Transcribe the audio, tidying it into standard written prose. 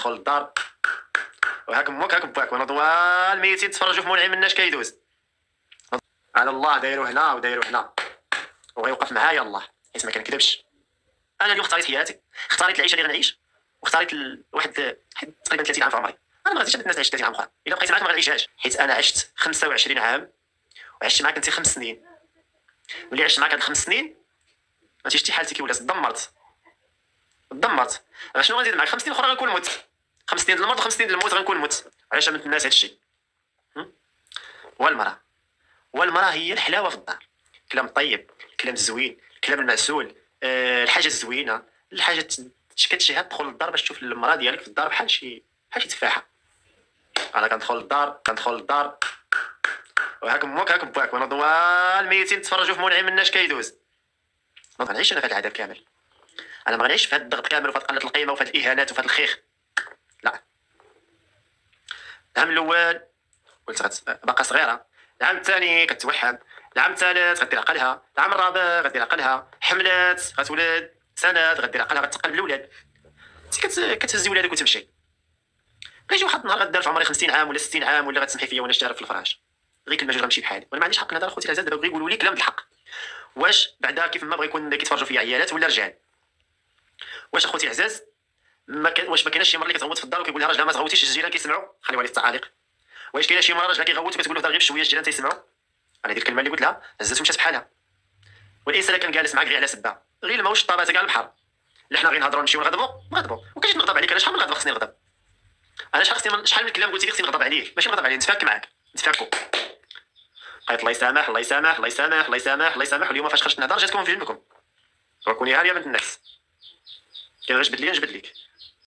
كندخل للدار وهاك امك هاك باك ونضوى الميتين تفرجوا في منعم الناس كيدوز على الله دايرو هنا ودايرو هنا وغيوقف معايا الله حيت ما كنكذبش. انا اليوم اختاريت حياتي، اختاريت العيشه اللي غنعيش، واختاريت واحد تقريبا 30 عام في عمري. انا ما غاديش الناس تعيش 30 عام اخرى، الا بقيت معاك ما غنعيشهاش، حيت انا عشت 25 عام وعشت معاك انت 5 سنين. ملي عشت معاك هاد 5 سنين غادي شتي حالتي كي ولات دمرت. شنو غنزيد معاك 5 سنين اخرى غنكون مت، 5 سنين المرض و5 سنين الموت غنكون مت. علاش عملت الناس هادشي؟ والمراه هي الحلاوه في الدار، الكلام الطيب، الكلام الزوين، الكلام المعسول، الحاجه الزوينه، الحاجه كتشهى تدخل للدار باش تشوف المراه ديالك في الدار بحال شي تفاحه. انا كندخل للدار وهاك امك هاك باك ونضوى الميتين تفرجوا في منعم الناس كيدوز. ما غنعيش انا في هذا العذاب كامل، انا ما غنعيش في هذا الضغط كامل وفي هذه قله القيمه وفي هذه الاهانات وفي هذا الخيخ. لا، العام الاول قلت باقا صغيره، العام الثاني كتوحد، العام الثالث غدير عقلها، العام الرابع غدير عقلها، حملات غتولد، سنات غدير عقلها، غتقلب الاولاد، كتهزي ولادك وتمشي. كيجي واحد النهار غدار في عمري 50 عام ولا 60 عام ولا غتسمحي فيا وانا شارف في الفراش، غير كلمه جوج غنمشي بحالي، وانا ما عنديش حق نهضر اخوتي العزاز. دابا بغيو يقولوا لي كلام بالحق، واش بعدا كيف ما بغى يكون كيتفرجوا فيا عيالات ولا رجال؟ واش اخوتي العزاز واش ما كايناش شي مره اللي كتغوت في الدار وكيقول لها راجله ما تغوتيش الجيران كيسمعوا؟ خليوها لي التعاليق. واش كاينه شي مره راجله كيغوت وكتقول له هضر غير بشويه الجيران تيسمعوا؟ انا ديك الكلمه اللي قلت لها هزات ومشات بحالها. والانسان كان جالس معاك غير على سبه، غير ماهوش الطابات كاع البحر، اللي حنا غير نهضروا نمشيو نغضبوا وكاش نغضب عليك. انا شحال من غضب خصني نغضب؟ انا شحال من الكلام قلتي لي خصني نغضب عليك؟ ماشي نغضب عليك، نتفاك معاك، نتفاكوا. قالت الله يسامح الله يسامح الله يسامح الله يسامح الله يسامح. واليوم فاش خرجت نهضر جاتكم في جنبكم، وكوني عاريه بنت الناس، كان غير جبد لي نجبد ليك.